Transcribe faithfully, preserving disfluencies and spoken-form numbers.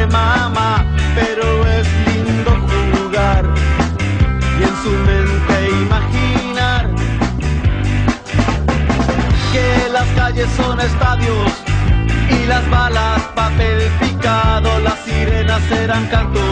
de mamá, pero es lindo jugar y en su mente imaginar que las calles son estadios y las balas papel picado, las sirenas eran cantos